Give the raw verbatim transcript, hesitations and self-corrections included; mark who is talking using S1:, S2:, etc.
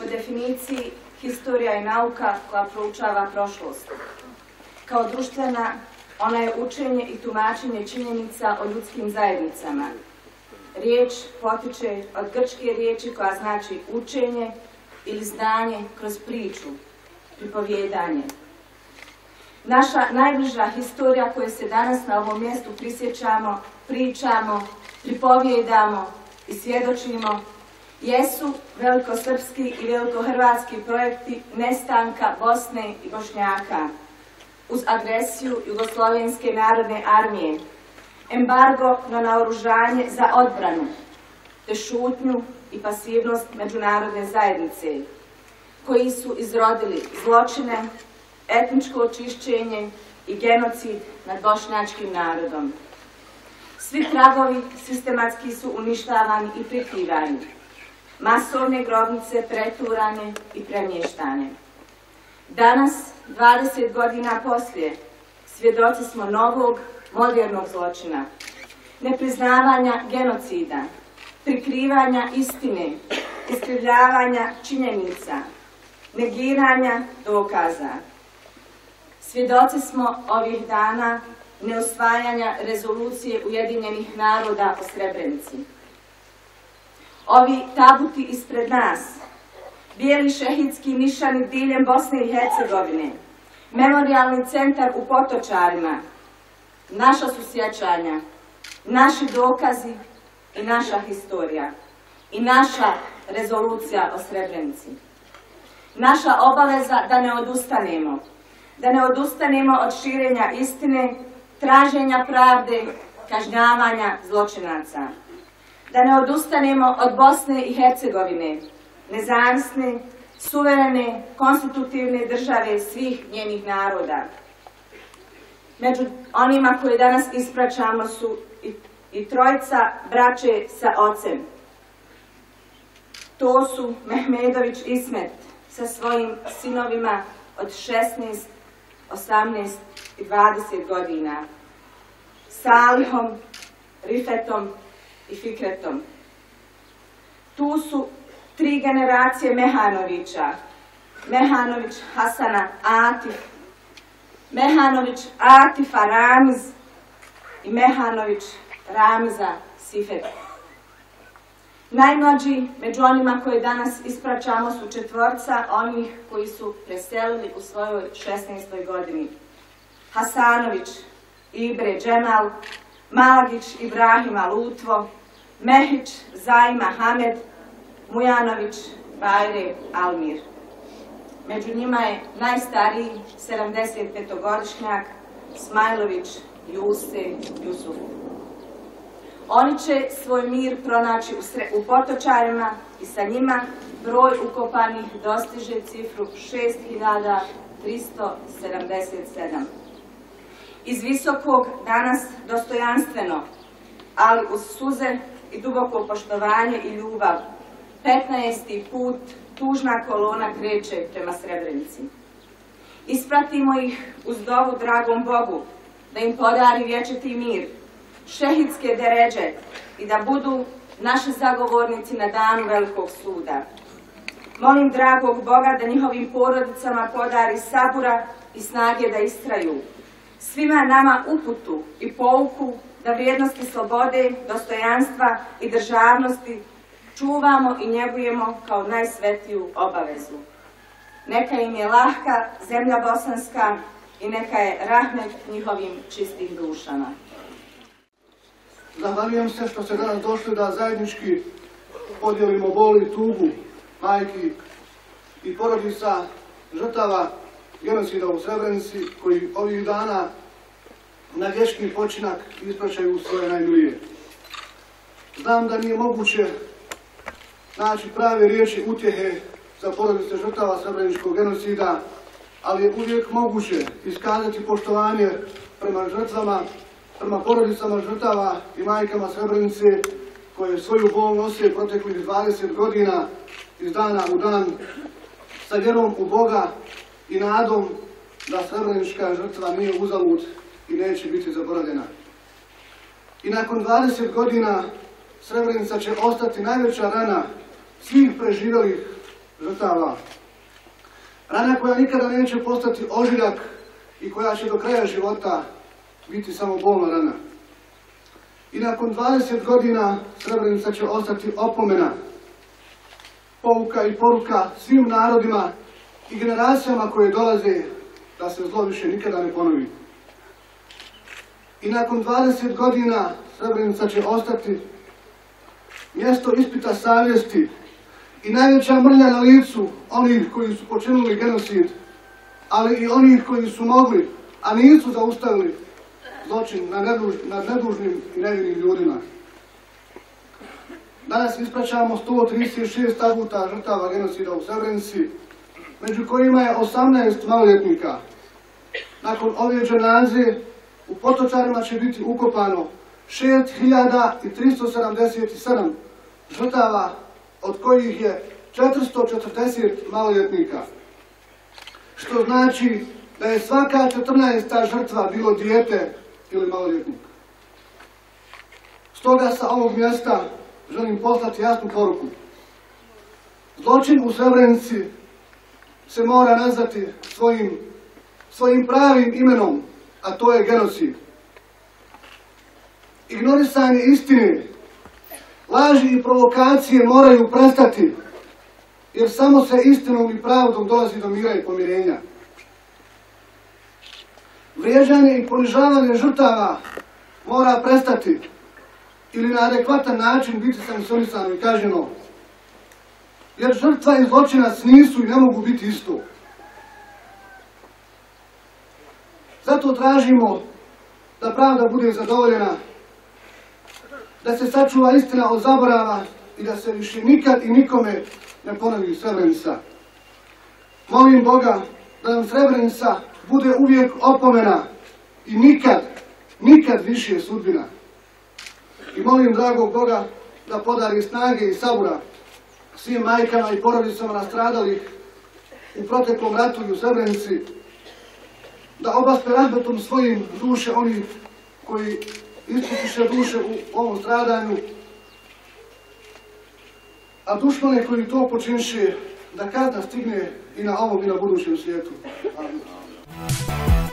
S1: definiciji historija je nauka koja proučava prošlost. Kao društvena, ona je učenje i tumačenje činjenica o ljudskim zajednicama. Riječ potiče od grčke riječi koja znači učenje ili znanje kroz priču, pripovjedanje. Naša najbliža historija koju se danas na ovom mjestu prisjećamo, pričamo, pripovjedamo i svjedočimo jesu velikosrpski i velikohrvatski projekti nestanka Bosne i Bošnjaka uz agresiju Jugoslovenske narodne armije, embargo na naoružanje za odbranu, te šutnju i pasivnost međunarodne zajednice, koji su izrodili zločine, etničko očišćenje i genocid nad bošnjačkim narodom. Svi tragovi sistematski su uništavani i prikrivani, masovne grobnice preturane i premještane. Danas, dvadeset godina poslije, svjedoci smo novog, modernog zločina, nepriznavanja genocida, prikrivanja istine, iskrivljavanja činjenica, negiranja dokaza. Svjedoci smo ovih dana neusvajanja rezolucije Ujedinjenih naroda o Srebrenici. Ovi tabuti ispred nas, bijeli šehidski nišani diljem Bosne i Hercegovine, memorijalni centar u Potočarima, naša su sjećanja, naši dokazi i naša historija i naša rezolucija o Srebrenici. Naša obaveza da ne odustanemo, da ne odustanemo od širenja istine, traženja pravde, kažnjavanja zločinaca. Da ne odustanemo od Bosne i Hercegovine, nezavisne, suverene, konstitutivne države svih njenih naroda. Među onima koje danas ispraćamo su i, i trojica braće sa ocem. To su Mehmedović Ismet sa svojim sinovima od šesnaest, osamnaest i dvadeset godina, Salihom, Rifetom i Fikretom. Tu su tri generacije Mehanovića, Mehanović Hasana Atif, Mehanović Atifa Ramiz i Mehanović Ramiza Sifet. Najmlađi među onima koje danas ispraćamo su četvorca onih koji su preselili u svojoj šesnaestoj godini. Hasanović Ibre Džemal, Malagić Ibrahima Lutvo, Mehić Zajma Hamed, Mujanović Bajre Almir. Među njima je najstariji sedamdesetpetogodišnjak Smajlović Juse Jusuf. Oni će svoj mir pronaći u, sre, u Potočarima i sa njima broj ukopanih dostiže cifru šest hiljada tristo sedamdeset sedam. Iz visokog danas dostojanstveno, ali uz suze i duboko poštovanje i ljubav, petnaesti put tužna kolona kreće prema Srebrenici. Ispratimo ih uz dovu dragom Bogu, da im podari vječiti mir, šehidske deređe i da budu naši zagovornici na danu velikog suda. Molim dragog Boga da njihovim porodicama podari sabura i snage da istraju. Svima nama uputu i pouku da vrijednosti slobode, dostojanstva i državnosti čuvamo i njegujemo kao najsvetiju obavezu. Neka im je lahka zemlja bosanska i neka je rahmet njihovim čistim dušama.
S2: Zahvaljujem se što ste danas došli da zajednički podijelimo bol i tugu majki i porodica žrtava genocida u Srebrenici, koji ovih dana na vječni počinak ispraćaju svoje najmilije. Znam da nije moguće naći prave riječi utjehe za porodice žrtava srebreničkog genocida, ali je uvijek moguće iskazati poštovanje prema žrtvama, prema porodicama žrtava i majkama Srebrenice koje svoju bol nose proteklih dvadeset godina iz dana u dan sa vjerom u Boga i nadom da srebrenička žrtva nije uzalud i neće biti zaboravljena. I nakon dvadeset godina Srebrenica će ostati najveća rana svih preživjelih žrtava. Rana koja nikada neće postati ožiljak i koja će do kraja života biti samo bolna rana. I nakon dvadeset godina Srebrenica će ostati opomena, pouka i poruka svim narodima i generacijama koje dolaze da se zlo više nikada ne ponovi. I nakon dvadeset godina Srebrenica će ostati mjesto ispita savjesti i najveća mrlja na licu onih koji su počinili genocid, ali i onih koji su mogli, a nisu zaustavili zločin nad nedužnim i nevinim ljudima. Danas ispraćamo sto trideset šest stabuta žrtava genocida u Srebrenici, među kojima je osamnaest maloljetnika. Nakon ove dženaze u Potočarima će biti ukopano šest hiljada tristo sedamdeset sedam žrtava, od kojih je četiristo četrdeset maloljetnika. Što znači da je svaka četrnaesta žrtva bilo dijete ili maloljetnik. Stoga sa ovog mjesta želim poslati jasnu poruku. Zločin u Srebrenici se mora nazvati svojim, svojim pravim imenom, a to je genocid. Ignorisanje istine, laži i provokacije moraju prestati, jer samo se istinom i pravdom dolazi do mira i pomirenja. Vrijeđanje i ponižavanje žrtava mora prestati ili na adekvatan način biti sankcionisano i kažnjeno, jer žrtva i zločinac nisu i ne mogu biti isto. Zato tražimo da pravda bude zadovoljena, da se sačuva istina od zaborava i da se više nikad i nikome ne ponovi Srebrenica. Molim Boga da nam Srebrenica bude uvijek opomena i nikad, nikad više sudbina. I molim dragog Boga da podari snage i sabura svim majkama i porodicama nastradalih u proteklom ratu i u Srebrenici, da obaspe rahmetom svojim duše onih koji ispušiše duše u ovom stradanju, a dušmane koji to počinše da kazna stigne i na ovom i na budućem svijetu. Amin.